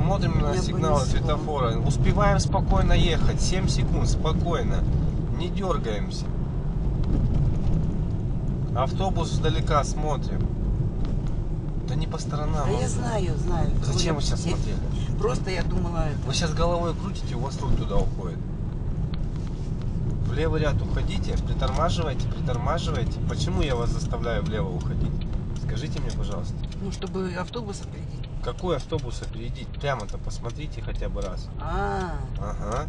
Смотрим на сигналы понесло. светофора. Успеваем спокойно ехать. 7 секунд, спокойно. Не дергаемся. Автобус издалека смотрим. Да не по сторонам. Да я знаю. Зачем вы сейчас смотрели? Просто я думала это. Вы сейчас головой крутите, у вас руль туда уходит. В левый ряд уходите, притормаживайте. Почему я вас заставляю влево уходить? Скажите мне, пожалуйста. Ну, чтобы автобус опередить. Какой автобус опередить? Прямо-то посмотрите хотя бы раз. Ага.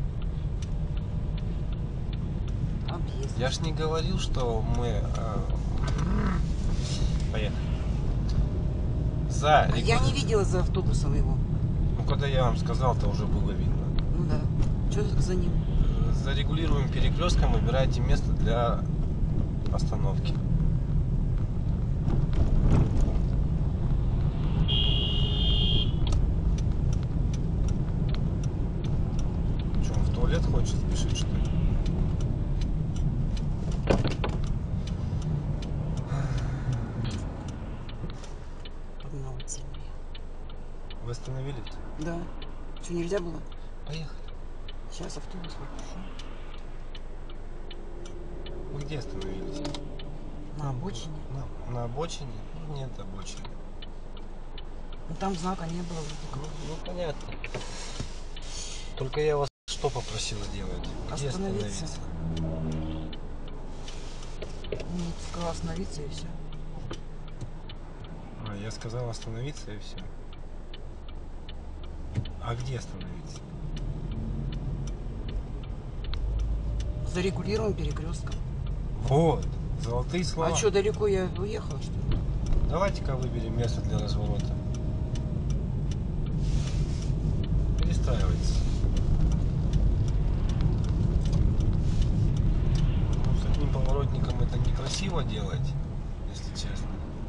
Объезд. Я ж не говорил, что мы... Поехали. Я не видела за автобусом его. Ну, когда я вам сказал, то уже было видно. Ну да. Что за ним? За регулируемым перекрестком выбирайте место для остановки. Что, он в туалет хочет спешить, что ли? Погнал от земли. Вы остановились? Да. Что, нельзя было? Поехали. Сейчас автобус выпущу. Вы где остановились? На обочине. На обочине? Ну, нет обочины. Ну там знака не было вроде. Ну, понятно. Только я вас что попросил делать? Где Остановиться. Ну, ты сказал остановиться и все. Я сказал остановиться и все. А где остановиться? За регулируемым перекрестком. Вот, золотые слова. А что, далеко я уехала, что ли? Давайте-ка выберем место для разворота. Перестраивайтесь. Ну, с одним поворотником это некрасиво делать, если честно.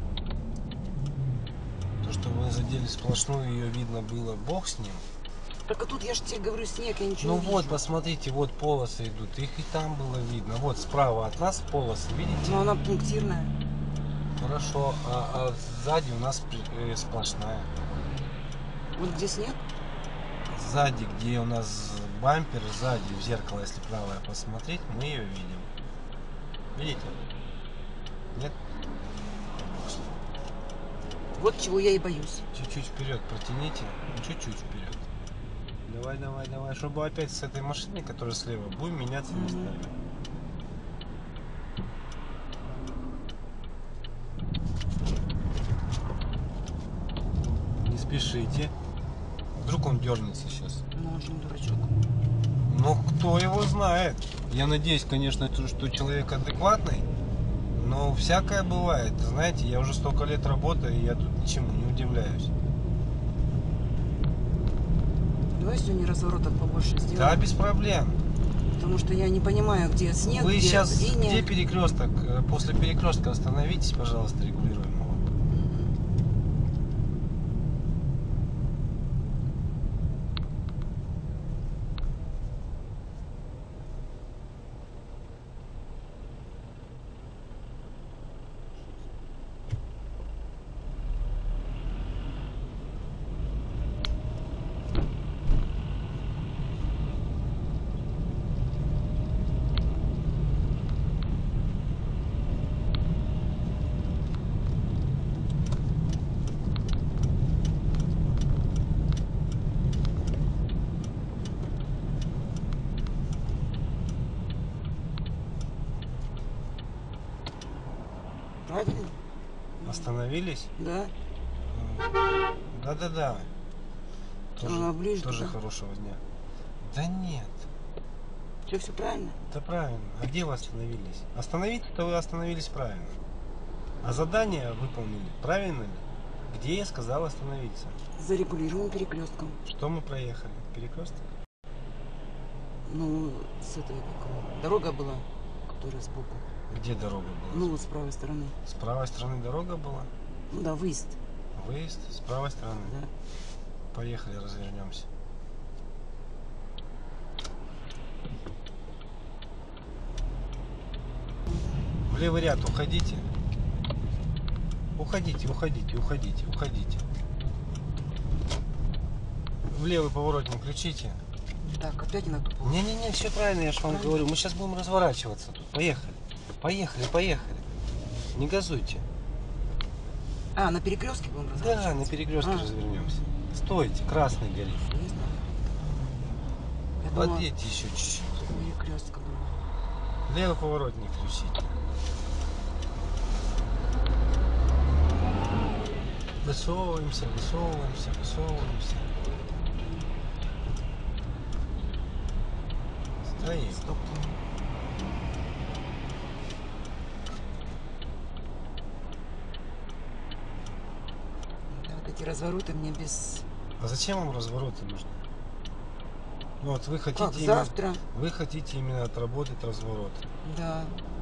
То, что вы задели сплошную, ее видно было, бог с ним. Так а тут я же тебе говорю, снег, я ничего Ну не вот, вижу. посмотрите, вот полосы идут, их и там было видно. Вот справа от нас полосы, видите? Но она пунктирная. Хорошо, а сзади у нас сплошная. Вот где снег? Сзади, где у нас бампер, сзади в зеркало, если правое посмотреть, мы ее видим. Видите? Нет? Вот чего я и боюсь. Чуть-чуть вперед протяните, чуть-чуть вперед. Давай, чтобы опять с этой машиной, которая слева, будем меняться местами. Не спешите. Вдруг он дернется сейчас. Ну, он же не дурачок. Ну, кто его знает. Я надеюсь, конечно, что человек адекватный, но всякое бывает. Знаете, я уже столько лет работаю, и я тут ничему не удивляюсь. Давай сегодня разворотов побольше сделаем. Да, без проблем. Потому что я не понимаю, где снег, Вы где сейчас, иней. где перекресток? После перекрестка остановитесь, пожалуйста, регулируемого. Правильно? Остановились? Да. Да. Она ближе Тоже туда. хорошего дня. Да нет. Что, все правильно? Да правильно. А где вы остановились? Остановиться-то вы остановились правильно. А задание выполнили правильно ли? Где я сказал остановиться? За регулируемым перекрестком. Что мы проехали? Перекресток? Ну, с этой как, дорога была, которая сбоку. Где дорога была? Ну, с правой стороны. С правой стороны дорога была? Ну да, выезд. Выезд с правой стороны. Да. Поехали, развернемся. В левый ряд уходите. Уходите. в левый поворотник включите. Так, опять на тупую. Не-не-не, все правильно, я же вам Правильно. говорю. Мы сейчас будем разворачиваться тут. Поехали. Поехали, поехали. Не газуйте. А, на перекрестке будем Да, разворачиваться? на перекрестке А. развернемся. Стойте, красный горит. Не знаю. Я думала, Подъедьте еще чуть-чуть. перекрестка была. Левый поворотник включите. Высовываемся, высовываемся, высовываемся. Стоим. Стоп. Да, вот эти развороты мне без... А зачем вам развороты нужны? Ну вот вы хотите, Как, завтра? вы хотите именно отработать разворот. Да.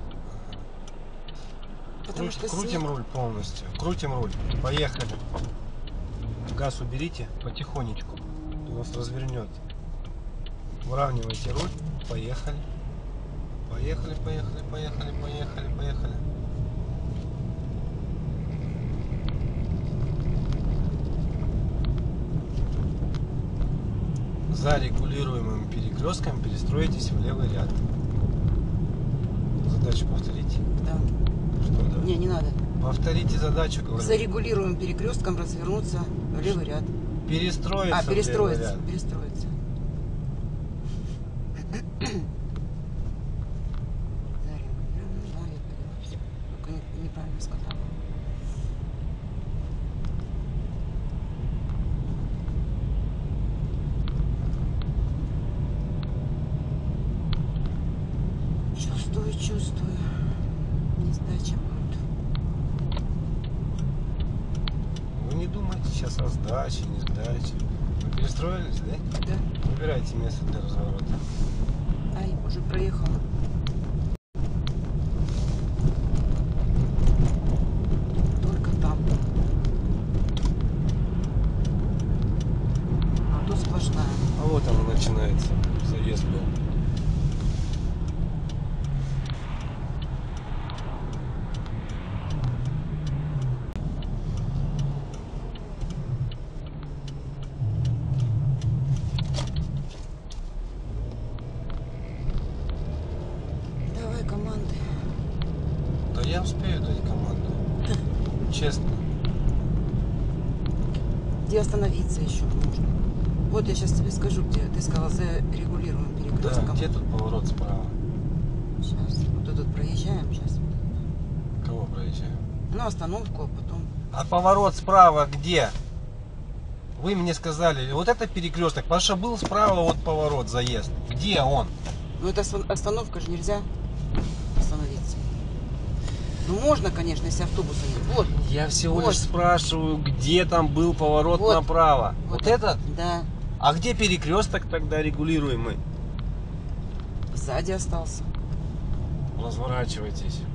Потому что Крутим снег... руль полностью. Крутим руль. Поехали. Газ уберите потихонечку. У нас развернет. Выравнивайте руль. Поехали. Поехали, поехали, поехали, поехали, поехали. За регулируемым перекрестком перестроитесь в левый ряд. Задачу повторите. Да. Что да? Не надо. Повторите задачу, говорю. За регулируемым перекрестком развернуться в левый ряд. Перестроиться. А, в левый перестроиться. ряд. Перестроиться. За регулируемым, да, я поняла. Всё. Только неправильно сказала. Чувствую, чувствую. Не сдача будет. Вы не думайте сейчас о сдаче, не сдаче. Вы перестроились, да? Да. Выбирайте место для разворота. Ай, уже проехала. Только там. А тут сплошная. А вот оно начинается. Заезд был. Давай команды. Да я успею дать команду. Честно. Где остановиться еще нужно? Вот я сейчас тебе скажу, где. Ты сказала за регулируемым Да, перекрестком. где тут поворот справа? Сейчас. Вот тут проезжаем сейчас. Кого проезжаем? Ну, остановку, а потом. А поворот справа где? Вы мне сказали, вот это перекресток, потому что был справа вот поворот, заезд. Где он? Ну, это остановка же нельзя остановиться. Ну, можно, конечно, если автобуса нет. Вот. Я всего Вот. лишь спрашиваю, где там был поворот Вот. направо. Вот этот? Да. А где перекресток тогда регулируемый? Сзади остался. Разворачивайтесь.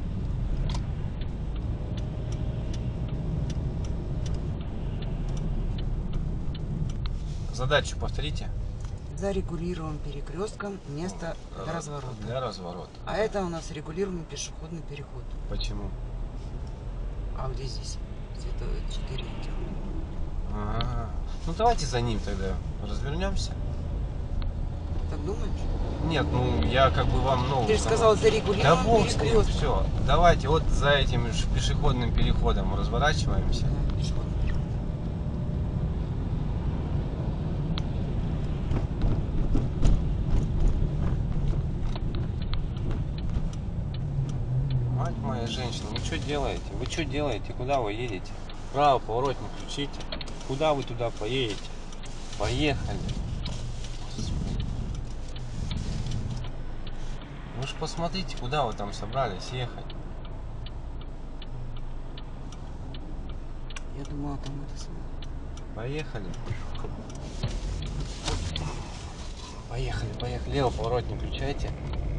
Задачу повторите. За регулируемым перекрестком место для разворота. Для разворота. А это у нас регулируемый пешеходный переход. Почему? А где здесь? Где-то 4 этих. А, ну давайте за ним тогда развернемся. Так думаешь? Нет, ну я как бы вам Ты же сказал за Да регулируемым бог с ним, перекрестком. все. Давайте вот за этим пешеходным переходом разворачиваемся. Да, пешеходный переход. Мать моя женщина, вы что делаете? Вы что делаете? Куда вы едете? Право поворотник включите. Куда вы туда поедете? Поехали. Господи. Вы же посмотрите, куда вы там собрались ехать. Я думала, там это самое. Поехали. Поехали, поехали. Левый поворотник включайте.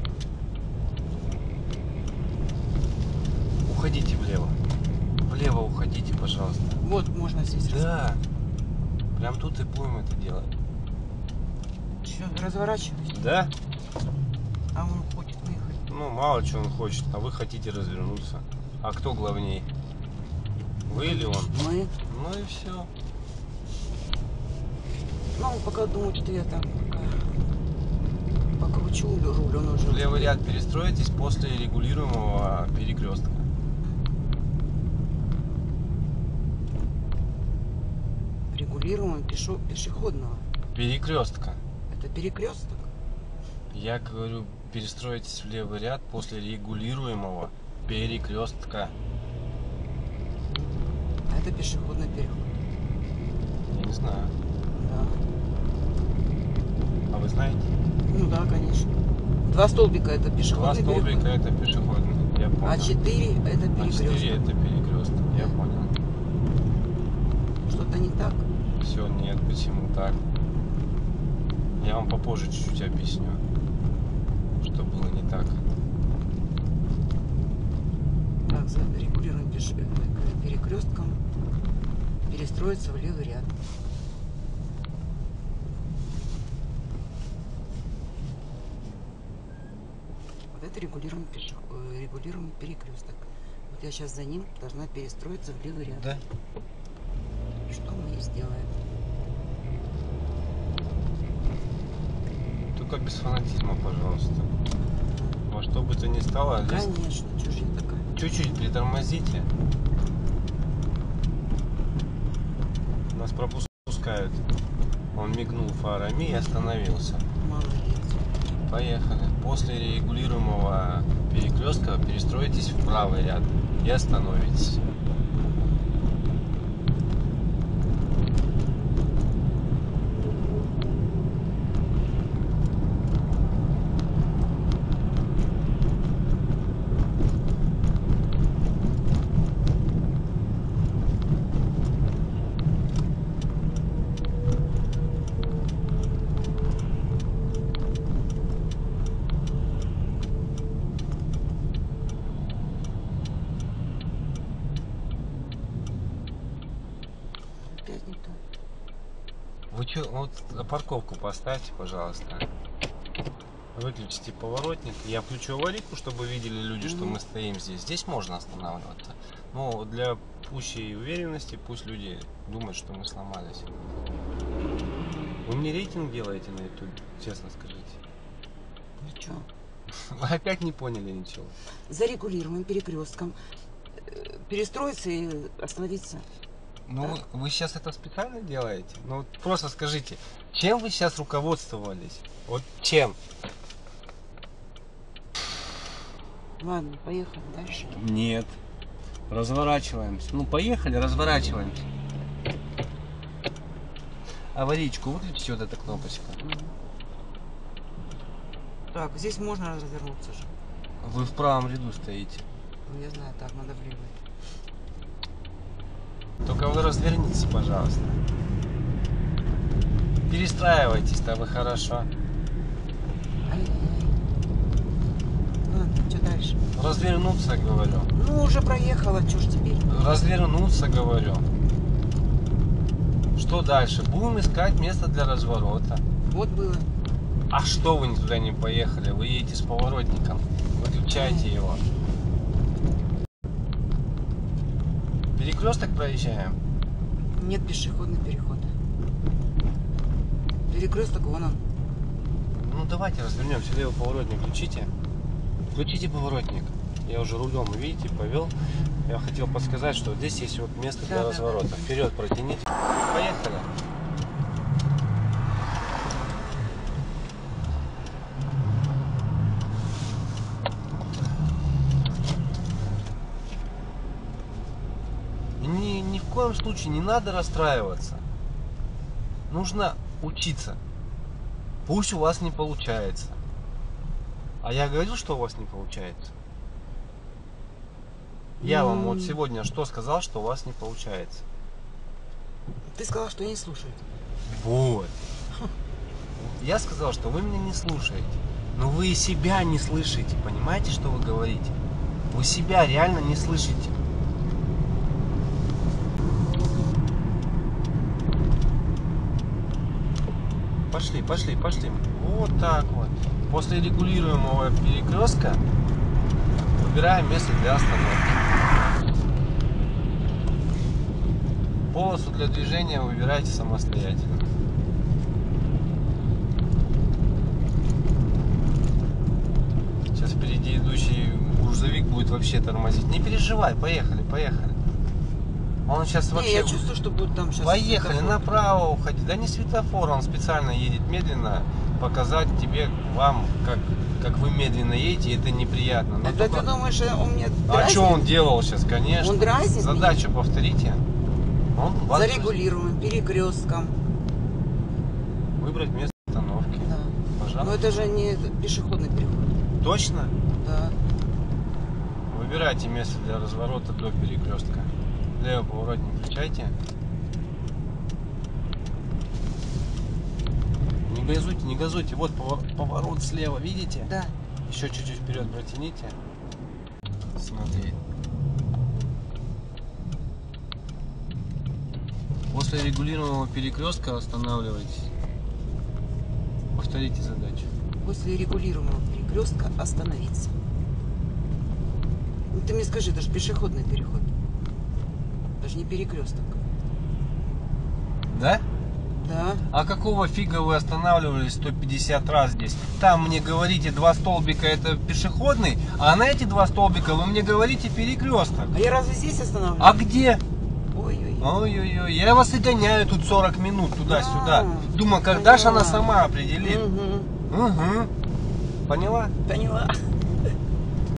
Уходите влево. Влево уходите, пожалуйста. Вот можно здесь. Да. Прям тут и будем это делать. Что, разворачиваюсь? Да? А он хочет выехать. Ну, мало что он хочет, а вы хотите развернуться. А кто главней? Вы или он? Мы. Ну и все. он пока думает, что я там покручу руль, он уже... В левый ряд перестроитесь после регулируемого перекрестка. Регулируемого пешеходного. Перекрестка. Это перекресток. Я говорю, перестроитесь в левый ряд после регулируемого перекрестка. А это пешеходный переход. Я не знаю. Да. А вы знаете? Ну да, конечно. 2 столбика это Два пешеходный столбика переход. это пешеходный. Я понял. А 4 это А перекресток. 4 это перекресток. Я понял. Что-то не так. Все, нет, почему так? Я вам попозже чуть-чуть объясню, что было не так. Так, за регулируем перекрестком перестроиться в левый ряд. Вот это регулируем перекресток. Вот я сейчас за ним должна перестроиться в левый ряд. Да? Что мы и сделаем. Только без фанатизма, пожалуйста. Во что бы то ни стало, здесь Конечно, чужие такая. чуть-чуть притормозите. Нас пропускают. Он мигнул фарами и остановился. Молодец. Поехали. После регулируемого перекрестка перестроитесь в правый ряд и остановитесь. Опять не то. Вы что, вот парковку поставьте, пожалуйста. Выключите поворотник. Я включу аварийку, чтобы видели люди, что мы стоим здесь. Здесь можно останавливаться. Но для пущей уверенности пусть люди думают, что мы сломались. Вы мне рейтинг делаете на YouTube? Честно скажите. Ну что? Вы опять не поняли ничего. За регулируемым перекрестком перестроиться и остановиться. Ну, вы сейчас это специально делаете? Ну, вот просто скажите, чем вы сейчас руководствовались? Вот чем? Ладно, поехали дальше. Нет. Разворачиваемся. Ну, поехали, разворачиваемся. Аварийку выключите, вот эта кнопочка. Так, здесь можно развернуться же. Вы в правом ряду стоите. Ну, я знаю, так, надо в левый. Только вы развернитесь, пожалуйста. Перестраивайтесь-то вы хорошо. Ай-яй-яй. Ладно, что дальше? Развернуться, говорю. Ну, уже проехала, что ж теперь? Развернуться, говорю. Что дальше? Будем искать место для разворота. Вот было. А что вы туда не поехали? Вы едете с поворотником. Выключайте его. Перекресток проезжаем. Нет, пешеходный переход. Перекресток, вон он. Ну давайте развернемся. Левый поворотник включите. Включите поворотник. Я уже рулем, видите, повел. Я хотел подсказать, что здесь есть вот место для разворота. Вперед протяните. Поехали. Ни в коем случае не надо расстраиваться. Нужно учиться. Пусть у вас не получается. А я говорил, что у вас не получается? Я вам вот сегодня что сказал, что у вас не получается? Ты сказал, что не слушают. Вот. Я сказал, что вы меня не слушаете. Но вы и себя не слышите. Понимаете, что вы говорите? Вы себя реально не слышите. Пошли, пошли, пошли. Вот так вот. После регулируемого перекрестка выбираем место для остановки. Полосу для движения выбирайте самостоятельно. вообще тормозить. Не переживай, поехали, поехали. Он сейчас Не, вообще... я чувствую, что будет там сейчас. Поехали, направо уходи. Да не светофор, он специально едет медленно, показать тебе, вам, как вы медленно едете, это неприятно. Но Это только- ты думаешь, он мне А дразнит? что он делал сейчас, конечно? Он дразнит Задачу повторите. Он вас Зарегулируем перекрестком. выбрать место остановки. Да. Но Пожалуйста. это же не пешеходный переход. Точно? Да. Выбирайте место для разворота до перекрестка. Левый поворотник включайте. Не газуйте, не газуйте. Вот поворот слева, видите? Да. Еще чуть-чуть вперед протяните. Смотри. После регулируемого перекрестка останавливайтесь. Повторите задачу. После регулируемого перекрестка остановиться. Ну, ты мне скажи, это же пешеходный переход. Даже не перекресток. Да? Да. А какого фига вы останавливались 150 раз здесь? Там мне говорите, два столбика это пешеходный, а на эти два столбика вы мне говорите перекресток. А я разве здесь останавливаюсь? А где? Ой-ой. Ой-ой-ой, я вас и гоняю тут 40 минут туда-сюда. А, Думаю, когда же она поняла. сама определит? Угу. Угу. Поняла? Поняла.